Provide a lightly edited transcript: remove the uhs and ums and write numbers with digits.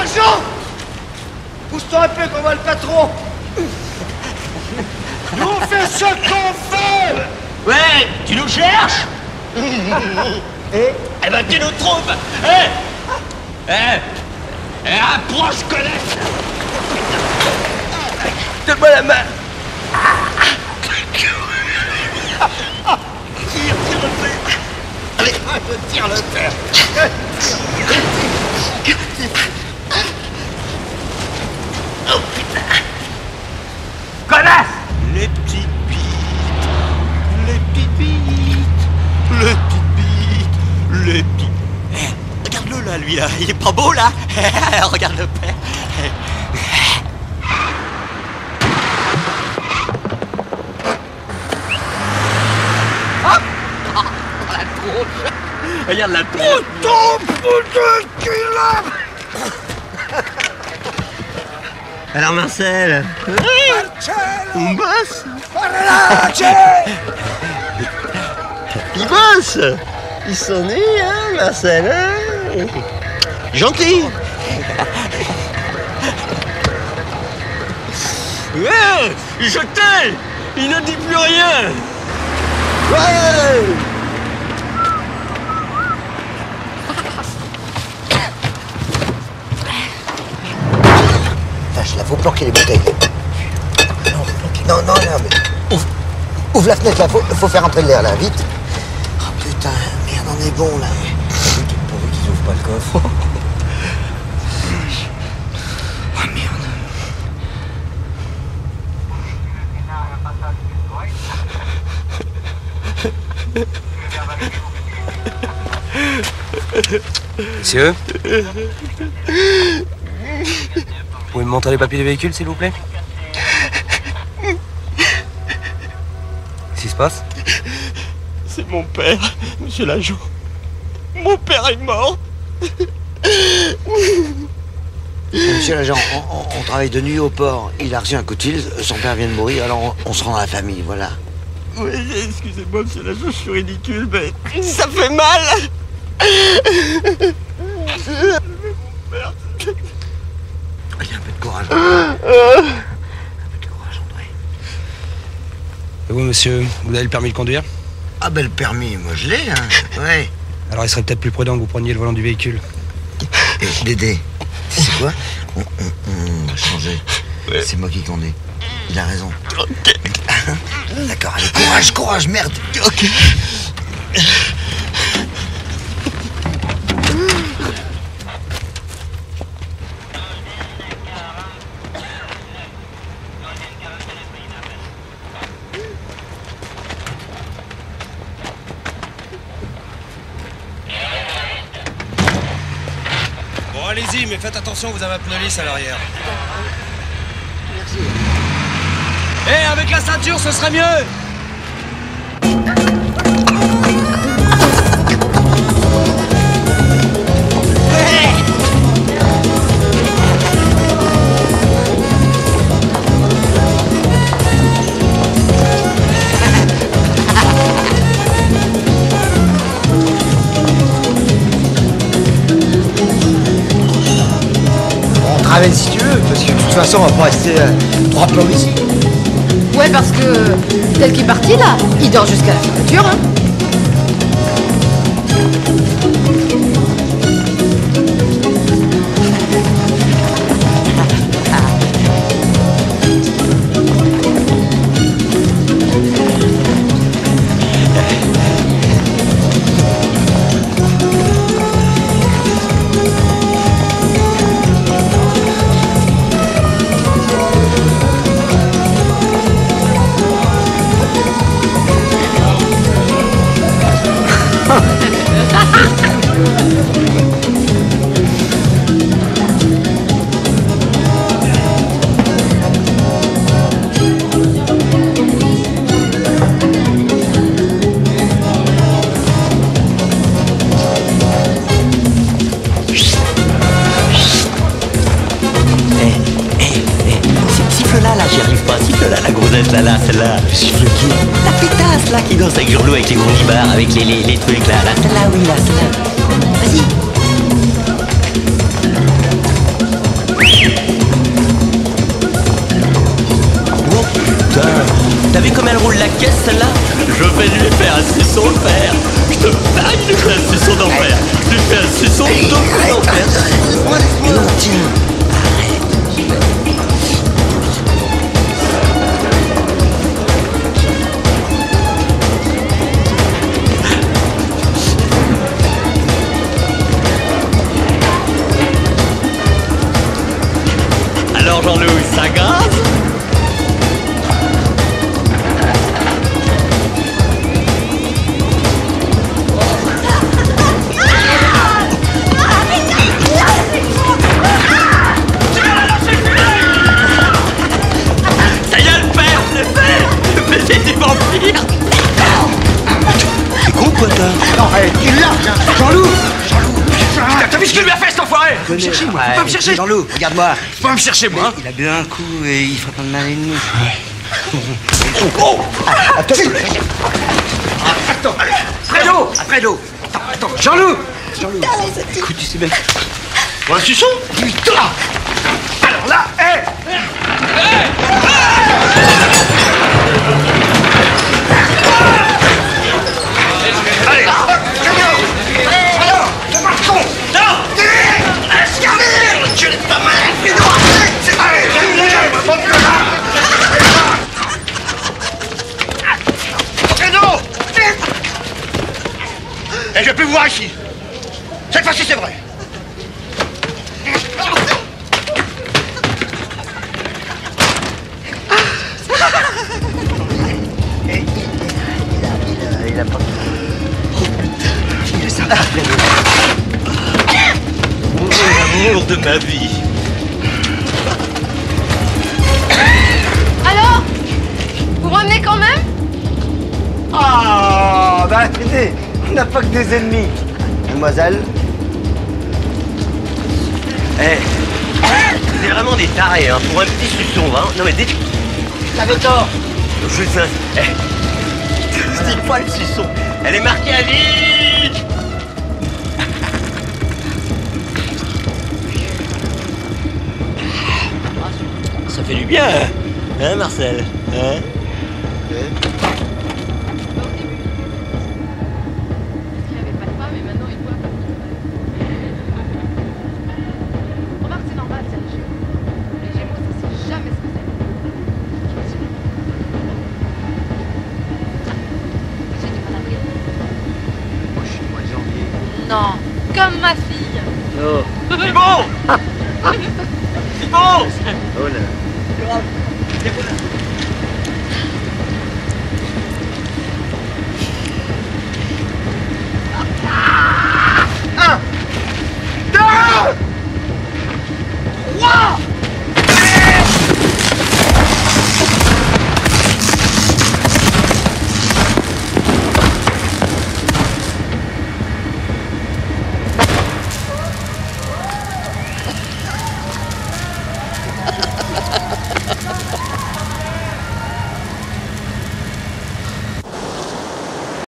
Sergent! Pousse-toi un peu qu'on voit le patron! Nous on fait ce qu'on fait! Ouais, tu nous cherches? Eh ben tu nous trouves! Approche, connasse! Donne-moi la main! Tire le père! Allez, je tire le père! Oh putain! Connasse! Les petites bites, les petites bites, les petites bites, les petites... Regarde-le là, lui là, il est pas beau là. Regarde le père. La tronche. Regarde la tronche. Putain qu'il a. Alors Marcel, on bosse. Il bosse. Il s'ennuie, hein, Marcel, hein. Gentil. Ouais, je t'aime. Il ne dit plus rien. Ouais. Vache, là, faut planquer les bouteilles. Non, mais... Ouvre la fenêtre, là, faut faire entrer l'air, là, vite. Oh, putain, merde, on est bon, là. Pourvu qu'ils ouvrent pas le coffre. Oh, merde. Monsieur, vous pouvez me montrer les papiers du véhicule, s'il vous plaît? Qu'est-ce qui se passe? C'est mon père, monsieur l'agent. Mon père est mort. Monsieur l'agent, on travaille de nuit au port. Il a reçu un coup de fil, son père vient de mourir, alors on se rend à la famille, voilà. Oui, excusez-moi, monsieur l'agent, je suis ridicule, mais ça fait mal. Il y a un peu de courage. Un peu de courage, André. Et vous, monsieur, vous avez le permis de conduire? Ah ben le permis, moi je l'ai, hein. Ouais. Alors il serait peut-être plus prudent que vous preniez le volant du véhicule. Et Dédé, tu sais quoi? On va changer. Ouais. C'est moi qui conduis. Il a raison. Ok. D'accord, allez, courage, merde. Ok. Bon, allez-y, mais faites attention, vous avez un pneu lisse à l'arrière. Merci. Eh, avec la ceinture, ce serait mieux! On travaille si tu veux, parce que de toute façon, on va pas rester trois plombs ici. Ouais, parce que tel qu'il est parti là, il dort jusqu'à la fermeture, hein. Celle-là, je siffle qui? La pétasse là qui danse avec Hurlot avec les gros nibards, avec les trucs là, celle-là, oui, là, celle-là. Vas-y. suçon d'enfer. Tu fais un suçon d'enfer. Mais non, tiens. Alors Jean-Louis, ça gaz? Ça y est, le père, c'est fait! Le baiser du vampire! T'es con quoi toi? Non, allez, il l'a, Jean-Loup. Putain, t'as vu ce qu'il lui a fait cet enfoiré? Faut me chercher moi. Faut pas me chercher! Jean-Loup, regarde-moi. Faut pas me chercher moi! Hein. Il a bu un coup et il fera pas de mal à l'ennemi. Attends, allez! Fredo! Fredo! Attends, Jean-Loup! Écoute, tu sais bien. Pour un suçon? Putain! Alors là, hé! Allez! Alors, c'est pas con! Non! Laisse garder! Tu es ta mère! Allez, Fredo! Et je vais plus vous voir ici! Cette fois-ci, c'est vrai! Il a pas... L'amour de ma vie! Alors? Vous revenez quand même? Ah, bah attendez, on n'a pas que des ennemis. Mademoiselle? Eh, c'est vraiment des tarés, hein, pour un petit suçon, hein. Non mais T'avais tort. je sais. Eh, je dis pas le suçon. Elle est marquée à vie. Ça fait du bien, hein, Marcel, hein? Il n'y avait pas de femme et maintenant il voit. Remarque, c'est normal, c'est les Gémeaux. Les Gémeaux, ça sait jamais ce que c'est. J'ai du mal à rire. Moi, je suis le mois de janvier. Non, comme ma fille. Oh, C'est bon. C'est bon. oh là.